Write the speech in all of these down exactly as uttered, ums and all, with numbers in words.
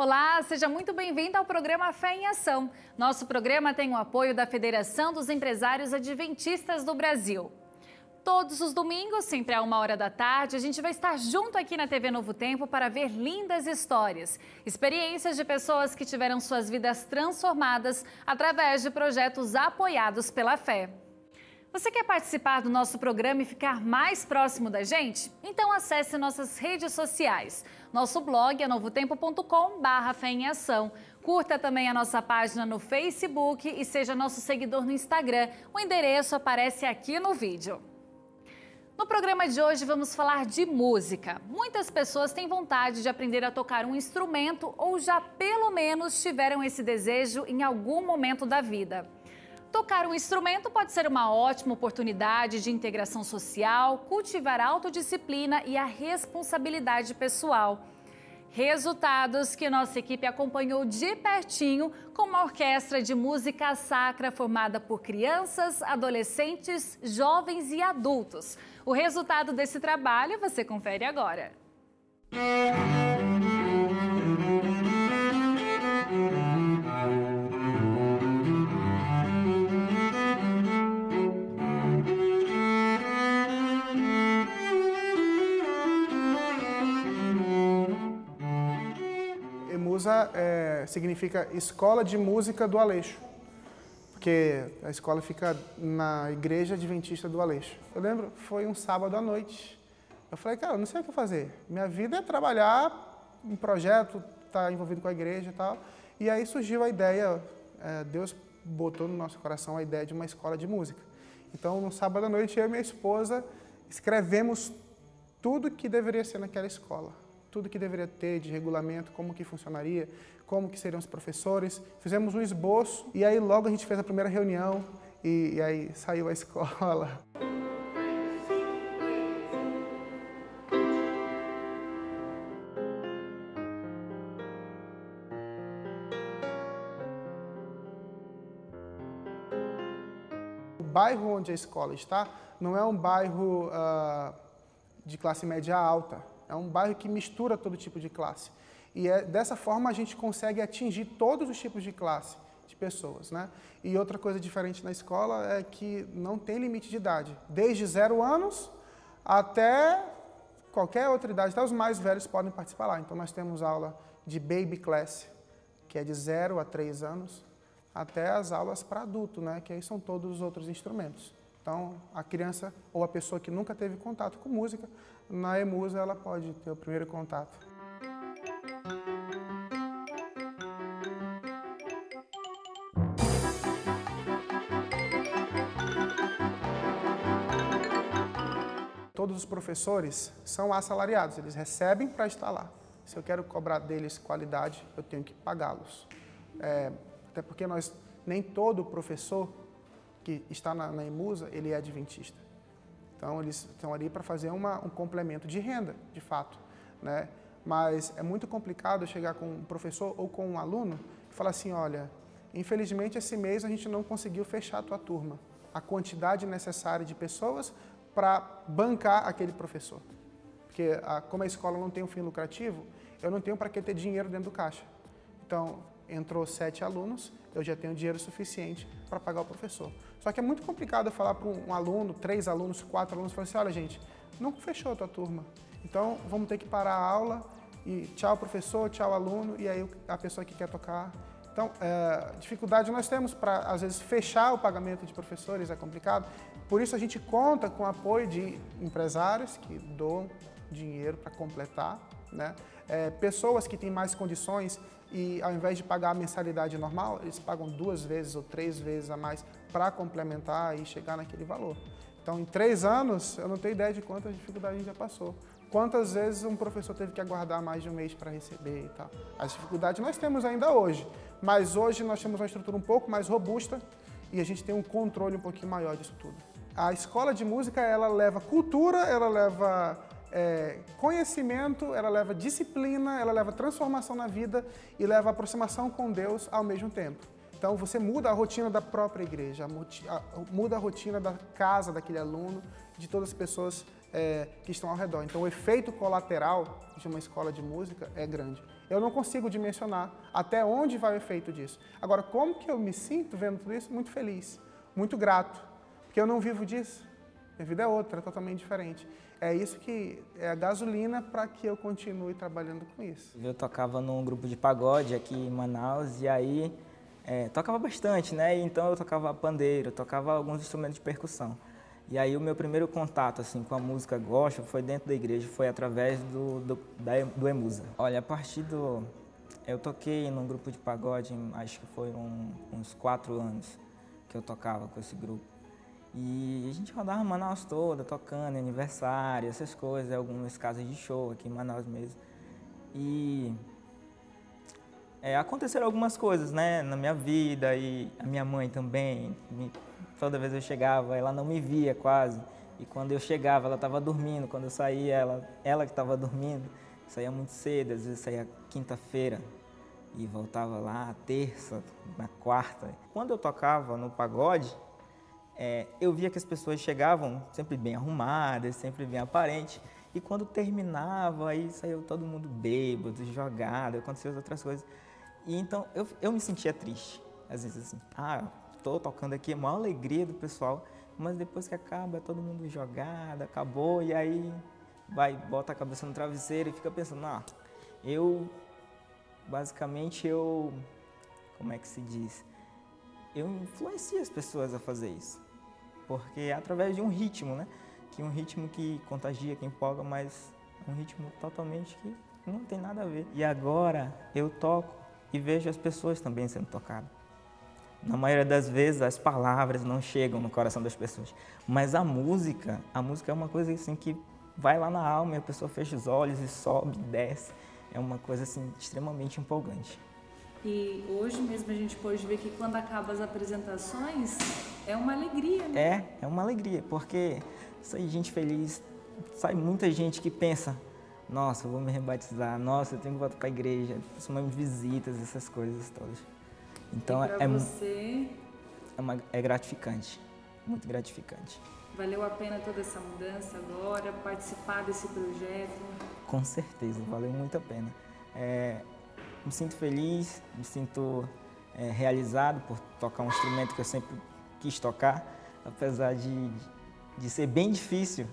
Olá, seja muito bem-vindo ao programa Fé em Ação. Nosso programa tem o apoio da Federação dos Empresários Adventistas do Brasil. Todos os domingos, sempre a uma hora da tarde, a gente vai estar junto aqui na T V Novo Tempo para ver lindas histórias, experiências de pessoas que tiveram suas vidas transformadas através de projetos apoiados pela fé. Você quer participar do nosso programa e ficar mais próximo da gente? Então acesse nossas redes sociais. Nosso blog é novotempo ponto com barra fé em ação. Curta também a nossa página no Facebook e seja nosso seguidor no Instagram. O endereço aparece aqui no vídeo. No programa de hoje vamos falar de música. Muitas pessoas têm vontade de aprender a tocar um instrumento ou já pelo menos tiveram esse desejo em algum momento da vida. Tocar um instrumento pode ser uma ótima oportunidade de integração social, cultivar a autodisciplina e a responsabilidade pessoal. Resultados que nossa equipe acompanhou de pertinho com uma orquestra de música sacra formada por crianças, adolescentes, jovens e adultos. O resultado desse trabalho você confere agora. EMUSA é, significa Escola de Música do Aleixo, porque a escola fica na Igreja Adventista do Aleixo. Eu lembro, foi um sábado à noite, eu falei, cara, eu não sei o que fazer, minha vida é trabalhar em projeto, estar envolvido com a igreja e tal, e aí surgiu a ideia, é, Deus botou no nosso coração a ideia de uma escola de música. Então, no sábado à noite, eu e minha esposa escrevemos tudo que deveria ser naquela escola. Tudo que deveria ter de regulamento, como que funcionaria, como que seriam os professores. Fizemos um esboço e aí logo a gente fez a primeira reunião e, e aí saiu a escola. O bairro onde a escola está não é um bairro uh, de classe média alta. É um bairro que mistura todo tipo de classe. E é, dessa forma a gente consegue atingir todos os tipos de classe de pessoas, né? E outra coisa diferente na escola é que não tem limite de idade. Desde zero anos até qualquer outra idade, até os mais velhos podem participar lá. Então nós temos aula de baby class, que é de zero a três anos, até as aulas para adulto, né? Que aí são todos os outros instrumentos. Então, a criança ou a pessoa que nunca teve contato com música, na EMUSA ela pode ter o primeiro contato. Todos os professores são assalariados, eles recebem para estar lá. Se eu quero cobrar deles qualidade, eu tenho que pagá-los. É, até porque nós, nem todo professor que está na, na EMUSA, ele é adventista. Então, eles estão ali para fazer uma, um complemento de renda, de fato, né? Mas é muito complicado chegar com um professor ou com um aluno e falar assim, olha, infelizmente esse mês a gente não conseguiu fechar a tua turma. A quantidade necessária de pessoas para bancar aquele professor. Porque a, como a escola não tem um fim lucrativo, eu não tenho para que ter dinheiro dentro do caixa. Então, entrou sete alunos, eu já tenho dinheiro suficiente para pagar o professor. Só que é muito complicado eu falar para um aluno, três alunos, quatro alunos, falar assim, olha gente, não fechou a tua turma, então vamos ter que parar a aula e tchau professor, tchau aluno, e aí a pessoa que quer tocar. Então, é, dificuldade nós temos para, às vezes, fechar o pagamento de professores, é complicado. Por isso a gente conta com o apoio de empresários que doam dinheiro para completar, né? É, pessoas que têm mais condições e ao invés de pagar a mensalidade normal, eles pagam duas vezes ou três vezes a mais para complementar e chegar naquele valor. Então, em três anos, eu não tenho ideia de quantas dificuldades a gente já passou. Quantas vezes um professor teve que aguardar mais de um mês para receber e tal. As dificuldades nós temos ainda hoje, mas hoje nós temos uma estrutura um pouco mais robusta e a gente tem um controle um pouquinho maior disso tudo. A escola de música, ela leva cultura, ela leva é, conhecimento, ela leva disciplina, ela leva transformação na vida e leva aproximação com Deus ao mesmo tempo. Então você muda a rotina da própria igreja, muda a rotina da casa daquele aluno, de todas as pessoas é, que estão ao redor. Então o efeito colateral de uma escola de música é grande. Eu não consigo dimensionar até onde vai o efeito disso. Agora, como que eu me sinto vendo tudo isso? Muito feliz, muito grato, porque eu não vivo disso. Minha vida é outra, é totalmente diferente. É isso que é a gasolina para que eu continue trabalhando com isso. Eu tocava num grupo de pagode aqui em Manaus e aí é, tocava bastante, né? Então eu tocava pandeiro, tocava alguns instrumentos de percussão. E aí o meu primeiro contato assim, com a música gospel foi dentro da igreja, foi através do, do, da, do Emusa. Olha, a partir do... Eu toquei num grupo de pagode, acho que foram uns quatro anos que eu tocava com esse grupo. E a gente rodava Manaus toda, tocando, aniversário, essas coisas, algumas casas de show aqui em Manaus mesmo. E é, aconteceram algumas coisas, né, na minha vida, e a minha mãe também. Me, toda vez eu chegava, ela não me via quase. E quando eu chegava, ela estava dormindo. Quando eu saía, ela, ela que estava dormindo. Saía muito cedo, às vezes saía quinta-feira e voltava lá terça, na quarta. Quando eu tocava no pagode, É, eu via que as pessoas chegavam sempre bem arrumadas, sempre bem aparentes, e quando terminava, aí saiu todo mundo bêbado, jogado, aconteciam outras coisas. E então eu, eu me sentia triste, às vezes assim, ah, estou tocando aqui, a maior alegria do pessoal, mas depois que acaba, é todo mundo jogado, acabou, e aí vai, bota a cabeça no travesseiro e fica pensando, ah, eu, basicamente eu, como é que se diz? Eu influencio as pessoas a fazer isso, porque é através de um ritmo, né? Que um ritmo que contagia, que empolga, mas um ritmo totalmente que não tem nada a ver. E agora eu toco e vejo as pessoas também sendo tocadas. Na maioria das vezes as palavras não chegam no coração das pessoas, mas a música, a música é uma coisa assim que vai lá na alma e a pessoa fecha os olhos e sobe, desce. É uma coisa assim extremamente empolgante. E hoje mesmo a gente pode ver que quando acabam as apresentações, é uma alegria, né? É, é uma alegria, porque sai gente feliz, sai muita gente que pensa, nossa, eu vou me rebatizar, nossa, eu tenho que voltar para a igreja, principalmente visitas, essas coisas todas. Então e pra é, você... é, uma, é gratificante, muito gratificante. Valeu a pena toda essa mudança agora, participar desse projeto? Com certeza, valeu muito a pena. É, Me sinto feliz, me sinto é, realizado por tocar um instrumento que eu sempre quis tocar, apesar de, de ser bem difícil.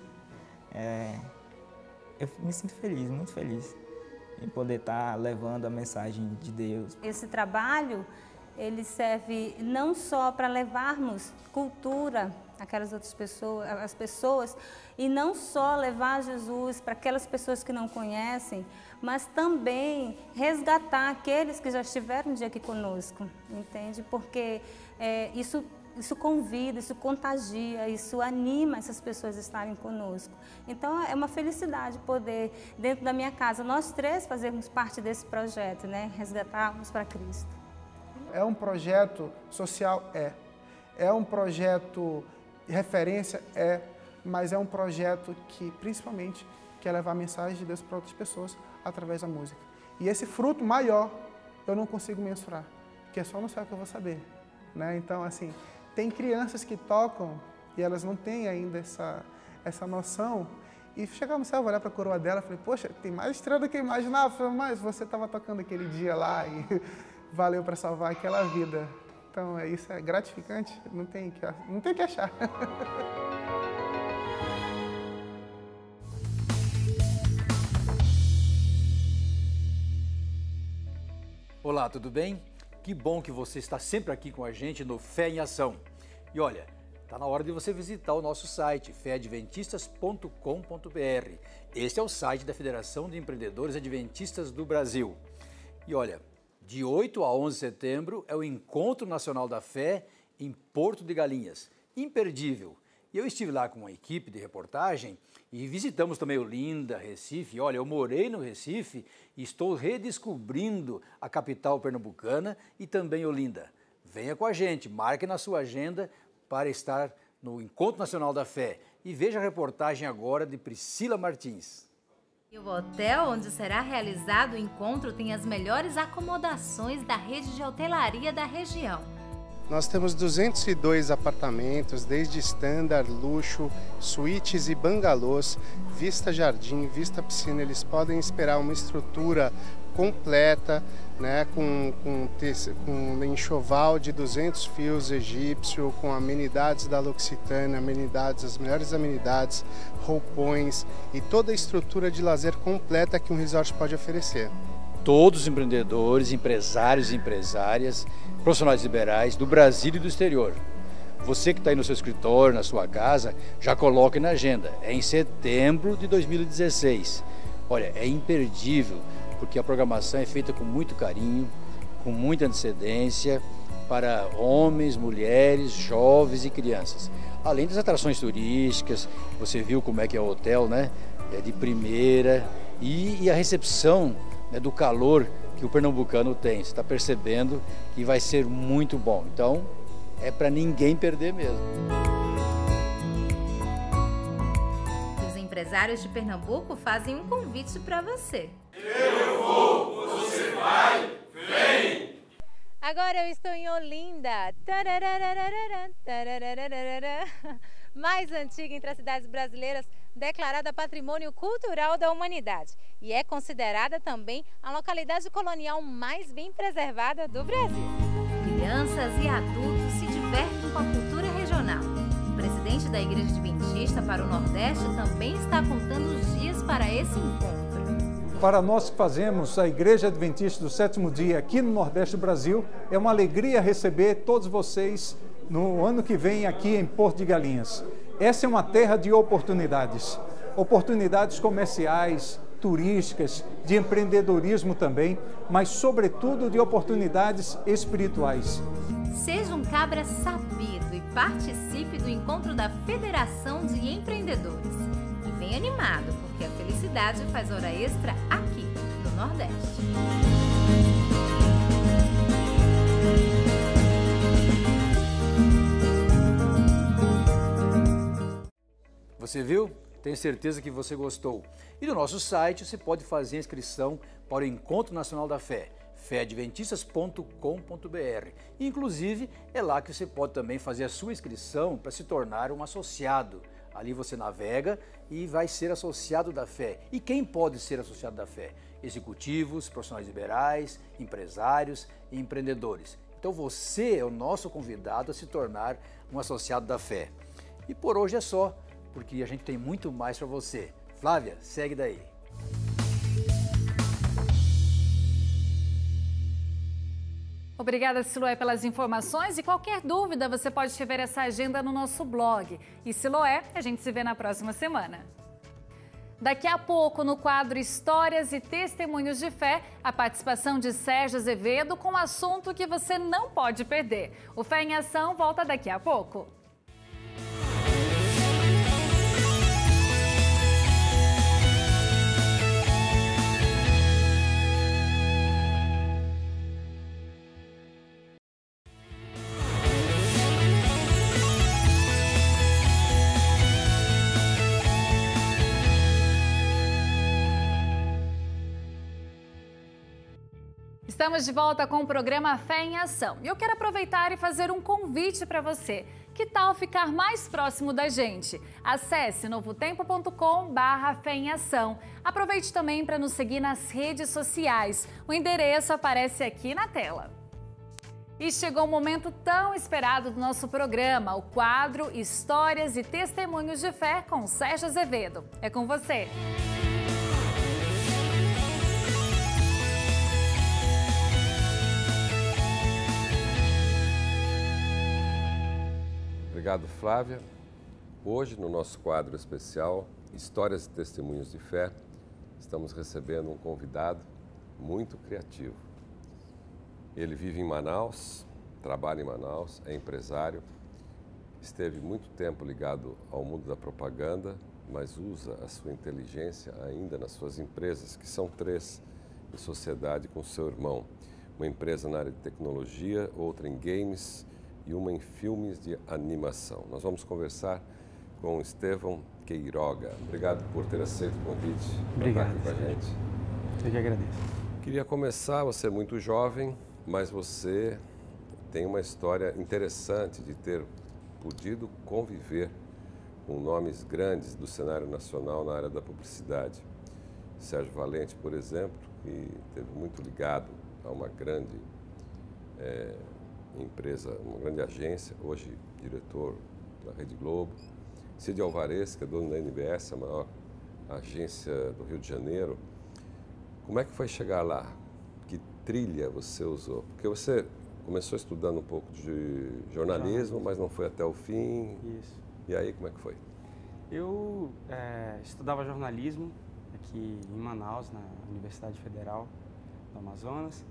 É, eu me sinto feliz, muito feliz em poder estar levando a mensagem de Deus. Esse trabalho, ele serve não só para levarmos cultura àquelas outras pessoas, as pessoas, e não só levar Jesus para aquelas pessoas que não conhecem, mas também resgatar aqueles que já estiveram um dia aqui conosco, entende? Porque é, isso, isso convida, isso contagia, isso anima essas pessoas a estarem conosco. Então é uma felicidade poder, dentro da minha casa, nós três fazermos parte desse projeto, né? Resgatarmos para Cristo. É um projeto social? É. É um projeto de referência? É. Mas é um projeto que, principalmente, quer levar a mensagem de Deus para outras pessoas através da música. E esse fruto maior eu não consigo mensurar, porque é só no céu que eu vou saber, né? Então, assim, tem crianças que tocam e elas não têm ainda essa, essa noção. E chegar no céu, eu vou olhar para a coroa dela e falei, poxa, tem mais estrela do que eu imaginava. Eu falei, mas você estava tocando aquele dia lá e valeu para salvar aquela vida. Então, é, isso é gratificante, não tem que, não tem que achar. Olá, tudo bem? Que bom que você está sempre aqui com a gente no Fé em Ação. E olha, está na hora de você visitar o nosso site, fé adventistas ponto com ponto br. Este é o site da Federação de Empreendedores Adventistas do Brasil. E olha, de oito a onze de setembro é o Encontro Nacional da Fé em Porto de Galinhas. Imperdível. E eu estive lá com uma equipe de reportagem e visitamos também Olinda, Recife. Olha, eu morei no Recife e estou redescobrindo a capital pernambucana e também Olinda. Venha com a gente, marque na sua agenda para estar no Encontro Nacional da Fé. E veja a reportagem agora de Priscila Martins. E o hotel onde será realizado o encontro tem as melhores acomodações da rede de hotelaria da região. Nós temos duzentos e dois apartamentos, desde standard, luxo, suítes e bangalôs, vista jardim, vista piscina. Eles podem esperar uma estrutura completa, né, com, com, com um enxoval de duzentos fios egípcio, com amenidades da L'Occitane, amenidades, as melhores amenidades, roupões e toda a estrutura de lazer completa que um resort pode oferecer. Todos os empreendedores, empresários e empresárias, profissionais liberais do Brasil e do exterior. Você que está aí no seu escritório, na sua casa, já coloque na agenda. É em setembro de dois mil e dezesseis. Olha, é imperdível, porque a programação é feita com muito carinho, com muita antecedência, para homens, mulheres, jovens e crianças. Além das atrações turísticas, você viu como é que é o hotel, né? É de primeira. E, e a recepção, né, do calor que o pernambucano tem. Você está percebendo que vai ser muito bom. Então, é para ninguém perder mesmo. Os empresários de Pernambuco fazem um convite para você. Eu vou, você vai, vem! Agora eu estou em Olinda, mais antiga entre as cidades brasileiras, declarada Patrimônio Cultural da Humanidade. E é considerada também a localidade colonial mais bem preservada do Brasil. Crianças e adultos se divertem com a cultura regional. O presidente da Igreja Adventista para o Nordeste também está contando os dias para esse encontro. Para nós que fazemos a Igreja Adventista do Sétimo Dia aqui no Nordeste do Brasil, é uma alegria receber todos vocês no ano que vem aqui em Porto de Galinhas. Essa é uma terra de oportunidades, oportunidades comerciais, turísticas, de empreendedorismo também, mas sobretudo de oportunidades espirituais. Seja um cabra sabido e participe do encontro da Federação de Empreendedores. E vem animado, porque a felicidade faz hora extra aqui no Nordeste. Você viu? Tenho certeza que você gostou. E no nosso site você pode fazer a inscrição para o Encontro Nacional da Fé, fé adventistas ponto com ponto br. Inclusive, é lá que você pode também fazer a sua inscrição para se tornar um associado. Ali você navega e vai ser associado da fé. E quem pode ser associado da fé? Executivos, profissionais liberais, empresários e empreendedores. Então você é o nosso convidado a se tornar um associado da fé. E por hoje é só, porque a gente tem muito mais para você. Flávia, segue daí. Obrigada, Siloé, pelas informações, e qualquer dúvida você pode ver essa agenda no nosso blog. E Siloé, a gente se vê na próxima semana. Daqui a pouco, no quadro Histórias e Testemunhos de Fé, a participação de Sérgio Azevedo com um assunto que você não pode perder. O Fé em Ação volta daqui a pouco. Estamos de volta com o programa Fé em Ação. E eu quero aproveitar e fazer um convite para você. Que tal ficar mais próximo da gente? Acesse novo tempo ponto com barra Fé em Ação. Aproveite também para nos seguir nas redes sociais. O endereço aparece aqui na tela. E chegou o momento tão esperado do nosso programa, o quadro Histórias e Testemunhos de Fé com Sérgio Azevedo. É com você. Obrigado, Flávia. Hoje, no nosso quadro especial, Histórias e Testemunhos de Fé, estamos recebendo um convidado muito criativo. Ele vive em Manaus, trabalha em Manaus, é empresário, esteve muito tempo ligado ao mundo da propaganda, mas usa a sua inteligência ainda nas suas empresas, que são três, em sociedade com seu irmão. Uma empresa na área de tecnologia, outra em games e uma em filmes de animação. Nós vamos conversar com o Estevão Queiroga. Obrigado por ter aceito o convite. Obrigado. Para estar aqui com a gente. Eu que agradeço. Queria começar, você é muito jovem, mas você tem uma história interessante de ter podido conviver com nomes grandes do cenário nacional na área da publicidade. Sérgio Valente, por exemplo, que esteve muito ligado a uma grande é, empresa, uma grande agência, hoje diretor da Rede Globo. Cid Alvarez, que é dono da N B S, a maior agência do Rio de Janeiro. Como é que foi chegar lá? Que trilha você usou? Porque você começou estudando um pouco de jornalismo, mas não foi até o fim. Isso. E aí, como é que foi? Eu é, estudava jornalismo aqui em Manaus, na Universidade Federal do Amazonas,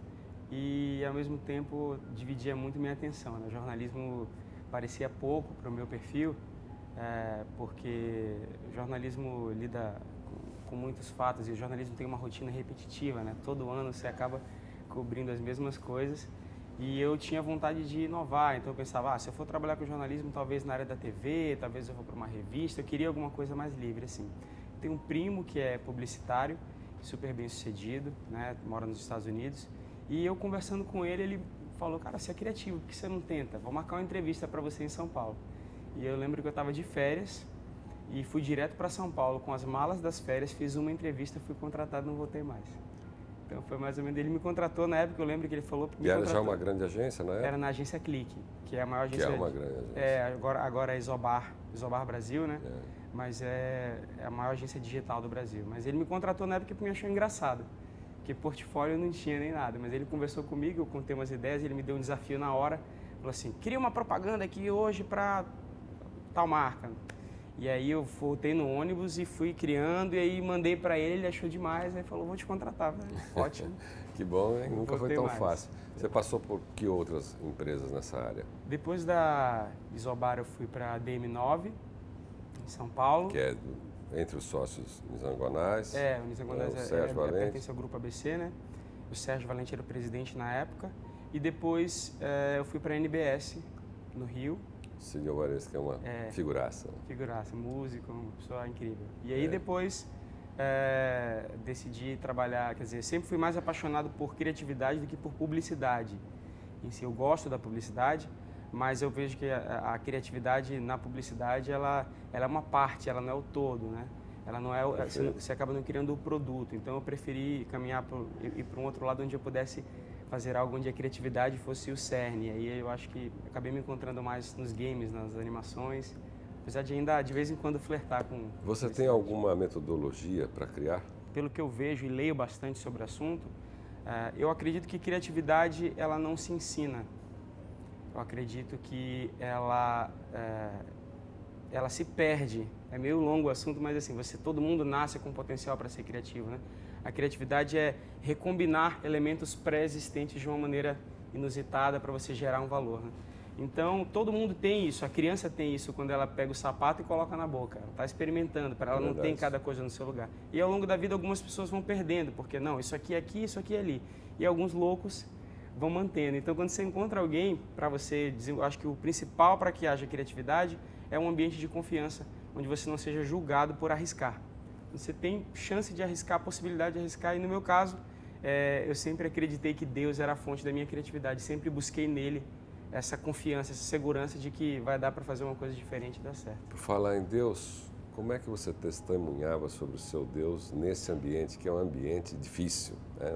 e ao mesmo tempo dividia muito minha atenção, né? O jornalismo parecia pouco para o meu perfil, é, porque o jornalismo lida com, com muitos fatos e o jornalismo tem uma rotina repetitiva, né? Todo ano você acaba cobrindo as mesmas coisas. E eu tinha vontade de inovar, então eu pensava, ah, se eu for trabalhar com jornalismo, talvez na área da T V, talvez eu vou para uma revista, eu queria alguma coisa mais livre, assim. Tenho um primo que é publicitário, super bem sucedido, né, mora nos Estados Unidos, e eu conversando com ele, ele falou, cara, você é criativo, por que você não tenta? Vou marcar uma entrevista para você em São Paulo. E eu lembro que eu estava de férias e fui direto para São Paulo com as malas das férias, fiz uma entrevista, fui contratado, não voltei mais. Então foi mais ou menos, ele me contratou na época, eu lembro que ele falou... Me e era contratou. Já uma grande agência na época? Era na agência Clique, que é a maior agência... Que é uma grande agência. É, agora, agora é Isobar, Isobar Brasil, né? É. Mas é, é a maior agência digital do Brasil. Mas ele me contratou na época porque me achou engraçado, porque portfólio não tinha nem nada. Mas ele conversou comigo, eu contei umas ideias, ele me deu um desafio na hora, falou assim, cria uma propaganda aqui hoje para tal marca. E aí eu voltei no ônibus e fui criando, e aí mandei para ele, ele achou demais, aí falou, vou te contratar. Ótimo. Que bom, hein? Nunca foi tão mais. fácil. Você passou por que outras empresas nessa área? Depois da Isobar eu fui para a D M nove, em São Paulo. Que é entre os sócios Nizanguanais. É, o Nizanguanais é, é, Sérgio é, Valente. é, pertence ao Grupo A B C, né? O Sérgio Valente era o presidente na época. E depois é, eu fui para a N B S, no Rio. Cid Alvarez, que é uma é, figuraça. Figuraça, músico, uma pessoa incrível. E aí é. depois é, decidi trabalhar, quer dizer, sempre fui mais apaixonado por criatividade do que por publicidade. Em si, eu gosto da publicidade, mas eu vejo que a, a criatividade na publicidade, ela, ela é uma parte, ela não é o todo, né? Ela não é, você, você acaba não criando o produto. Então eu preferi caminhar para ir para um outro lado onde eu pudesse fazer algo onde a criatividade fosse o cerne. E aí eu acho que acabei me encontrando mais nos games, nas animações, apesar de ainda de vez em quando flertar com... Você tem alguma metodologia para criar? Pelo que eu vejo e leio bastante sobre o assunto, uh, eu acredito que criatividade ela não se ensina. Eu acredito que ela, uh, ela se perde. É meio longo o assunto, mas assim, você, todo mundo nasce com potencial para ser criativo, né? A criatividade é recombinar elementos pré-existentes de uma maneira inusitada para você gerar um valor, né? Então, todo mundo tem isso. A criança tem isso quando ela pega o sapato e coloca na boca. Ela está experimentando, para ela é não tem cada coisa no seu lugar. E ao longo da vida, algumas pessoas vão perdendo, porque não, isso aqui é aqui, isso aqui é ali. E alguns loucos vão mantendo. Então, quando você encontra alguém, para você dizer, eu acho que o principal para que haja criatividade é um ambiente de confiança, onde você não seja julgado por arriscar. Você tem chance de arriscar, a possibilidade de arriscar, e no meu caso, é, eu sempre acreditei que Deus era a fonte da minha criatividade, sempre busquei nele essa confiança, essa segurança de que vai dar para fazer uma coisa diferente e dar certo. Por falar em Deus, como é que você testemunhava sobre o seu Deus nesse ambiente, que é um ambiente difícil, né?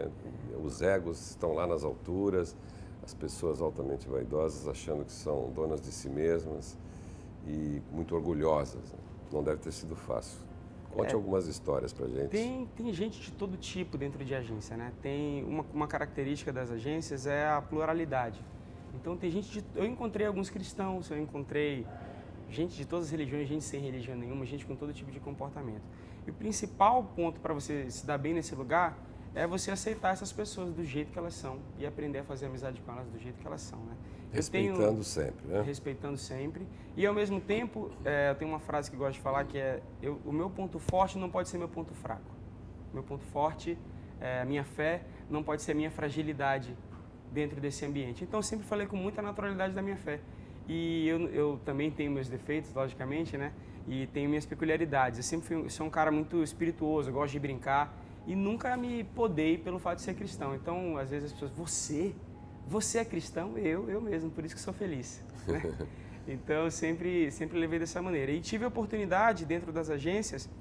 Os egos estão lá nas alturas, as pessoas altamente vaidosas achando que são donas de si mesmas e muito orgulhosas, né? Não deve ter sido fácil. Conte é, algumas histórias pra gente. Tem, tem gente de todo tipo dentro de agência, né? Tem uma, uma característica das agências é a pluralidade. Então tem gente de, eu encontrei alguns cristãos, eu encontrei gente de todas as religiões, gente sem religião nenhuma, gente com todo tipo de comportamento. E o principal ponto para você se dar bem nesse lugar é você aceitar essas pessoas do jeito que elas são e aprender a fazer amizade com elas do jeito que elas são, né? Respeitando tenho, sempre, né? Respeitando sempre. E, ao mesmo tempo, é, eu tenho uma frase que eu gosto de falar, que é eu, o meu ponto forte não pode ser meu ponto fraco. Meu ponto forte, é, a minha fé, não pode ser a minha fragilidade dentro desse ambiente. Então, eu sempre falei com muita naturalidade da minha fé. E eu, eu também tenho meus defeitos, logicamente, né? E tenho minhas peculiaridades. Eu sempre fui, sou um cara muito espirituoso, eu gosto de brincar. E nunca me podei pelo fato de ser cristão. Então, às vezes as pessoas, você... Você é cristão? Eu, eu mesmo, por isso que sou feliz, né? Então, eu sempre, sempre levei dessa maneira. E tive a oportunidade, dentro das agências,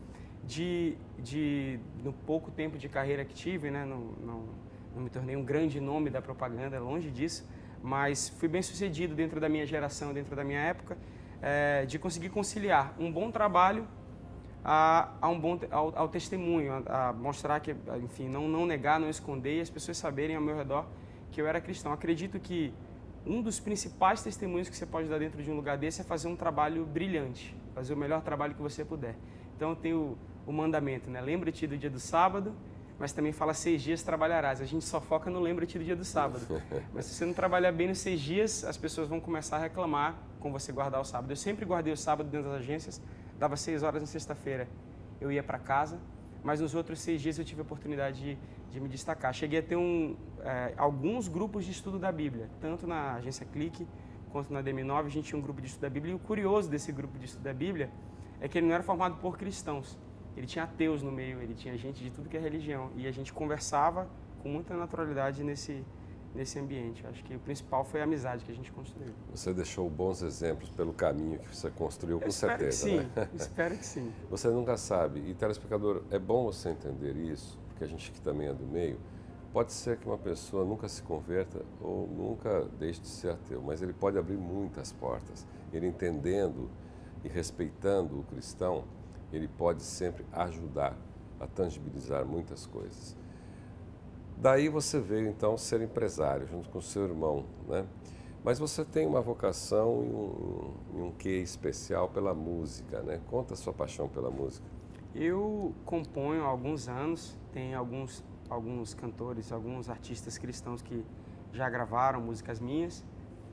de, de no pouco tempo de carreira que tive, né, não, não, não me tornei um grande nome da propaganda, longe disso, mas fui bem sucedido dentro da minha geração, dentro da minha época, é, de conseguir conciliar um bom trabalho a, a um bom, ao, ao testemunho, a, a mostrar que, enfim, não, não negar, não esconder e as pessoas saberem ao meu redor que eu era cristão. Acredito que um dos principais testemunhos que você pode dar dentro de um lugar desse é fazer um trabalho brilhante, fazer o melhor trabalho que você puder. Então eu tenho o mandamento, né? Lembra-te do dia do sábado, mas também fala seis dias trabalharás. A gente só foca no lembra-te do dia do sábado. Mas se você não trabalhar bem nos seis dias, as pessoas vão começar a reclamar com você guardar o sábado. Eu sempre guardei o sábado dentro das agências, dava seis horas na sexta-feira, eu ia para casa, mas nos outros seis dias eu tive a oportunidade de, de me destacar. Cheguei a ter um, é, alguns grupos de estudo da Bíblia, tanto na agência Clique quanto na D M nove, a gente tinha um grupo de estudo da Bíblia, e o curioso desse grupo de estudo da Bíblia é que ele não era formado por cristãos. Ele tinha ateus no meio, ele tinha gente de tudo que é religião. E a gente conversava com muita naturalidade nesse, nesse ambiente. Acho que o principal foi a amizade que a gente construiu. Você deixou bons exemplos pelo caminho que você construiu, com Eu espero certeza. Que sim, né? espero que sim. Você nunca sabe. E, telespectador, é bom você entender isso, porque a gente que também é do meio, pode ser que uma pessoa nunca se converta ou nunca deixe de ser ateu, mas ele pode abrir muitas portas. Ele entendendo e respeitando o cristão, ele pode sempre ajudar a tangibilizar muitas coisas. Daí você veio, então, ser empresário, junto com o seu irmão, né? Mas você tem uma vocação e um, e um quê especial pela música, né? Conta a sua paixão pela música. Eu componho há alguns anos, tem alguns, alguns cantores, alguns artistas cristãos que já gravaram músicas minhas.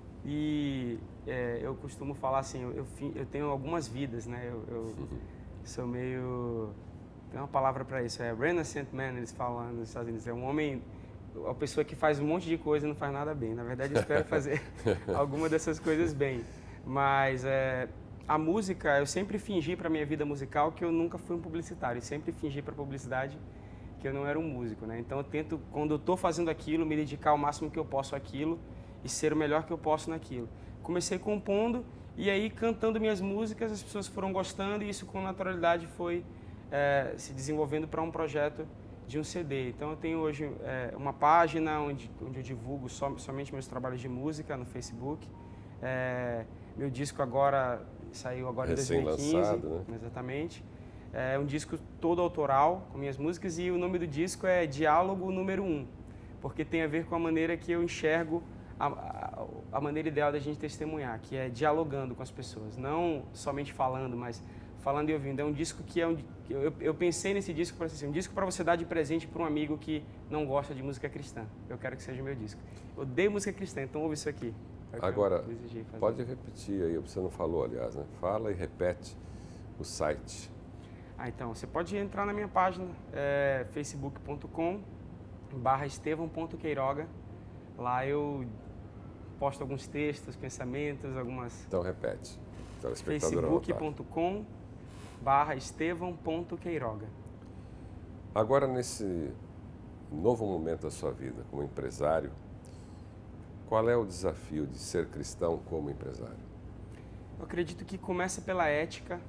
E é, eu costumo falar assim, eu, eu, eu tenho algumas vidas, né? Eu, eu uhum. sou meio... Tem uma palavra para isso, é Renaissance Man, eles falam nos Estados Unidos. É um homem, uma pessoa que faz um monte de coisa e não faz nada bem. Na verdade, eu espero fazer alguma dessas coisas bem. Mas é, a música, eu sempre fingi para a minha vida musical que eu nunca fui um publicitário. Eu sempre fingi para a publicidade que eu não era um músico, né? Então eu tento, quando eu estou fazendo aquilo, me dedicar o máximo que eu posso àquilo e ser o melhor que eu posso naquilo. Comecei compondo e aí cantando minhas músicas, as pessoas foram gostando e isso com naturalidade foi é, se desenvolvendo para um projeto de um C D. Então eu tenho hoje é, uma página onde, onde eu divulgo som, somente meus trabalhos de música no Facebook. É, meu disco agora saiu agora em dois mil e quinze, né? Exatamente. É um disco todo autoral com minhas músicas e o nome do disco é Diálogo Número um, porque tem a ver com a maneira que eu enxergo a, a, a maneira ideal da gente testemunhar, que é dialogando com as pessoas, não somente falando, mas falando e ouvindo. É um disco que é um, eu, eu pensei nesse disco para ser um disco para você dar de presente para um amigo que não gosta de música cristã. Eu quero que seja o meu disco. Eu odeio música cristã, então ouve isso aqui. É Agora, pode repetir aí, você não falou, aliás, né? Fala e repete o site. Ah, então, você pode entrar na minha página, é, facebook ponto com barra estevão ponto queiroga. Lá eu posto alguns textos, pensamentos, algumas... Então, repete. facebook ponto com barra estevão ponto queiroga. Agora, nesse novo momento da sua vida como empresário, qual é o desafio de ser cristão como empresário? Eu acredito que começa pela ética,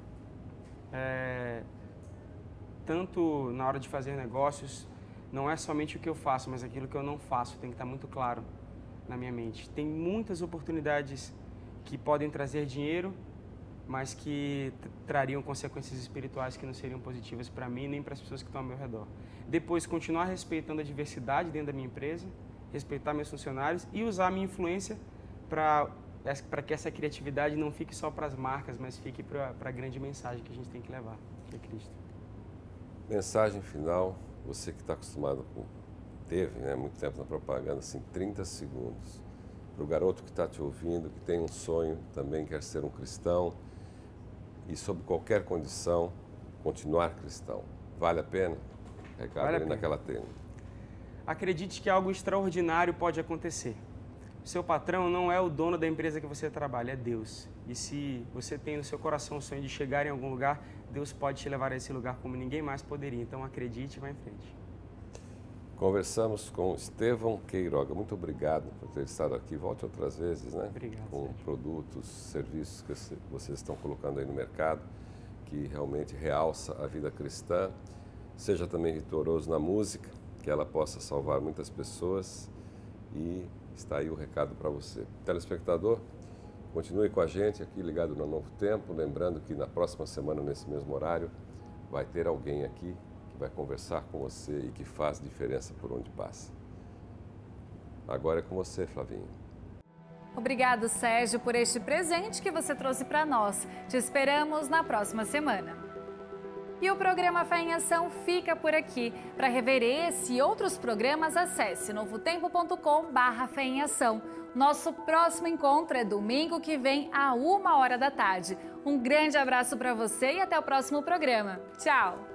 é, tanto na hora de fazer negócios, não é somente o que eu faço, mas aquilo que eu não faço, tem que estar muito claro na minha mente. Tem muitas oportunidades que podem trazer dinheiro, mas que trariam consequências espirituais que não seriam positivas para mim nem para as pessoas que estão ao meu redor. Depois, continuar respeitando a diversidade dentro da minha empresa, respeitar meus funcionários e usar a minha influência para para que essa criatividade não fique só para as marcas, mas fique para a grande mensagem que a gente tem que levar, que é Cristo. Mensagem final, você que está acostumado com, teve né, muito tempo na propaganda, assim, trinta segundos, para o garoto que está te ouvindo, que tem um sonho, também quer ser um cristão e sob qualquer condição, continuar cristão. Vale a pena? Recado vale ali naquela tela. Acredite que algo extraordinário pode acontecer. O seu patrão não é o dono da empresa que você trabalha, é Deus. E se você tem no seu coração o sonho de chegar em algum lugar, Deus pode te levar a esse lugar como ninguém mais poderia. Então acredite e vá em frente. Conversamos com Estevão Queiroga. Muito obrigado por ter estado aqui. Volte outras vezes, né? Obrigado, com Sérgio. Produtos, serviços que vocês estão colocando aí no mercado, que realmente realça a vida cristã, seja também vitorioso na música, que ela possa salvar muitas pessoas. E está aí o recado para você. Telespectador, continue com a gente aqui ligado no Novo Tempo, lembrando que na próxima semana, nesse mesmo horário, vai ter alguém aqui que vai conversar com você e que faz diferença por onde passa. Agora é com você, Flavinho. Obrigado, Sérgio, por este presente que você trouxe para nós. Te esperamos na próxima semana. E o programa Fé em Ação fica por aqui. Para rever esse e outros programas, acesse novo tempo ponto com barra Fé em Ação. Nosso próximo encontro é domingo que vem, a uma hora da tarde. Um grande abraço para você e até o próximo programa. Tchau!